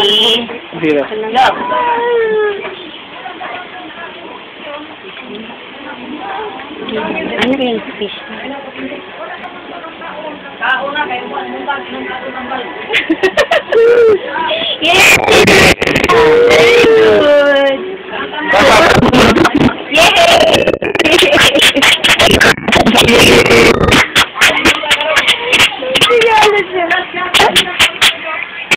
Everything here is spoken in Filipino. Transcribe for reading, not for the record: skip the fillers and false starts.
Ready? Zero. Go! Ano yung fish? Yes! Very good! Yay!